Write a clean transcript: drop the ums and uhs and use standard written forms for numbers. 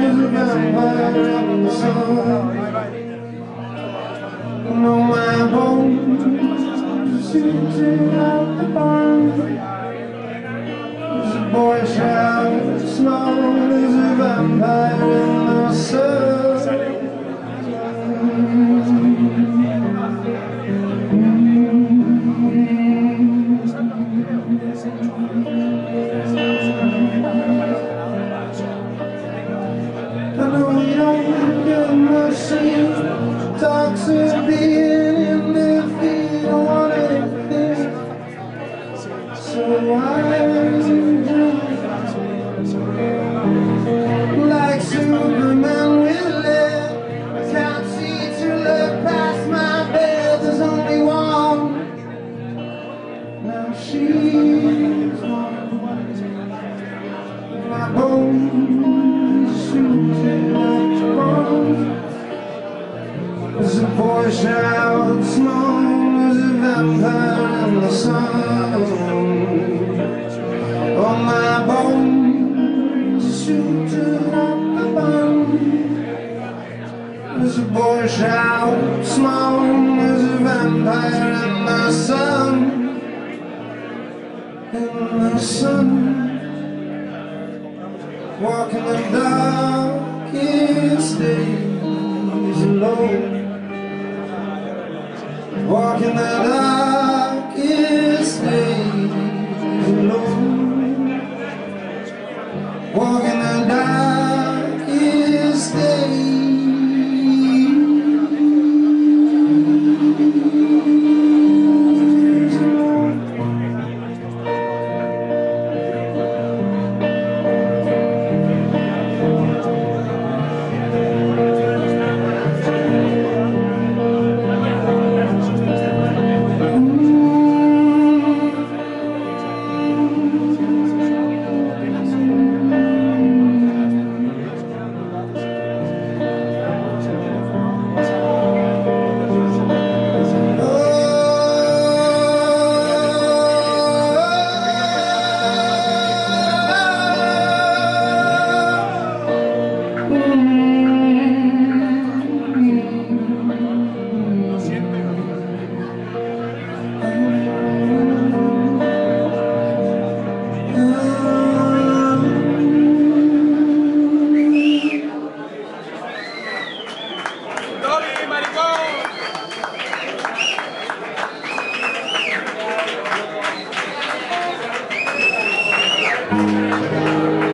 is a vampire in the sun. No, my bones shooting out the barn. There's a boy shouts, small as a vampire in the sun. I know you don't get much sleep. Talks of being in defeat. I want everything, so I drink like Superman with lead. I can't see to look past my bed. There's only one. Now she's gone. My bones shooting at the bone. As a boy shouts, small as a vampire in the sun. Oh, my bones shooting at the bone. As a boy shouts, small as a vampire in the sun. In the sun. Walking the darkest days alone. Walking the dark